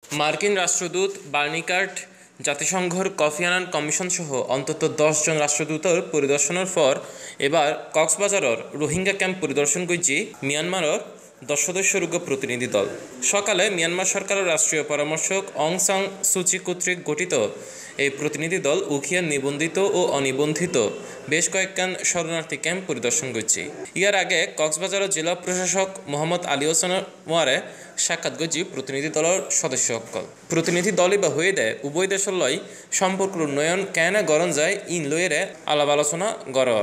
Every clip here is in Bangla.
মার্কিন রাষ্ট্রদূত বার্নি কার্ট জাতিসংঘর কফি আনান কমিশন সহ অন্তত 10 জন রাষ্ট্রদূতর পরিদর্শনের পর এবার কক্সবাজারের রোহিঙ্গা ক্যাম্প পরিদর্শন করছে মিয়ানমারের 10 সদস্যের প্রতিনিধি দল। সকালে মিয়ানমার সরকারের রাষ্ট্রীয় পরামর্শক অং সান সুচি কর্তৃক গঠিত এই প্রতিনিধি দল উখিয়ার নিবন্ধিত ও অনিবন্ধিত বেশ কয়েকখান শরণার্থী ক্যাম্প পরিদর্শন করছে। ইয়ার আগে কক্সবাজারের জেলা প্রশাসক মোহাম্মদ আলী হোসেন ওয়ারে সাক্ষাৎ করছে প্রতিনিধি দলের সদস্য সকল। প্রতিনিধি দলই বা হয়ে দেয় উভয় দেশের লয় সম্পর্ক উন্নয়ন কেন গরণ যায় ইন লয়েরে আলাপ আলোচনা গড়র।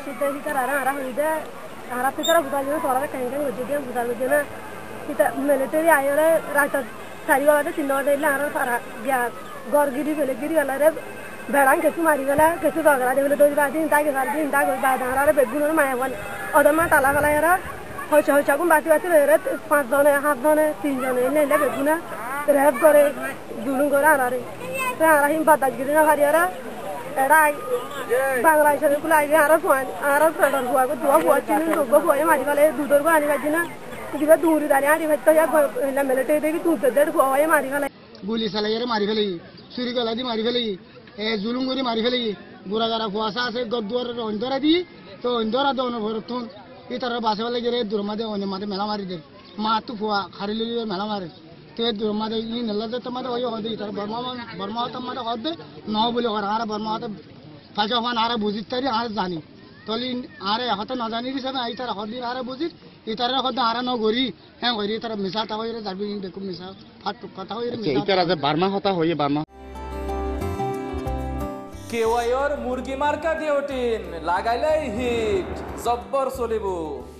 মিলিটারি আয়রে রাত 4 বাজে 3 বাজে গড়গিরি ফেলে গিরি গেলারে বেড়ান কিছু মারি গেলে কিছু ঝগড়া দেবে দই বাজি তাকে সারছি তাকে দাঁড়ারে বেগুনের মায়া বল ওদের মা তালা ফেলা এরা হয়েছে হয়েছে এখন বাতি বাতি এরা 5 জনে 7 জনে 3 জনে এলে বেগুনা রেপ করে জুলুম করে আনারে আরাহিম বাদাগিরি না ভারি এরা এরা বাংলাদেশের গুলো আগে আরো ফেডার হওয়া দুয়া হওয়া চিনি রোগ হয়ে মারি ফেলে দুধের গো আনি বাজি না কিবা দূরে দাঁড়িয়ে আনি ভাই তো মিলিটারি দেখি দুধের হয়ে মারি ফেলে গুলি চালাই মারি ফেলি চুরি গলা দি মারি ফেলি জুলুম করে মারি ফেলি বুড়া গারা কুয়াশা আছে গদুয়ার অন্ধরা দি তো অন্ধরা দন ভরতুন ই তার বাসে ফেলে গেলে দূরমাদে অন্য মাদে মেলা মারি দে মা তো ফুয়া খারি ললি মেলা মারে তো দূরমাদে ই নেলা দে তোমাদের ওই হদে তার বর্মা তোমাদের হদে ন বলে আর বর্মা হতে ফাঁকা হন আর বুঝিত তারি আর জানি তলি আরে হতে না জানি দিছে আই তার হদি আর বুঝিত ই তার হদে আর ন গরি হ্যাঁ গরি তার মিশা তা হইরে যাবি দেখো মিশা ফাট কথা হইরে মিশা ইতার আছে বার্মা হতা হইয়ে বার্মা কেওয়াইর মুরগি মার্কা ডিওটিন লাগাইলেই হিট জব্বর চলিব।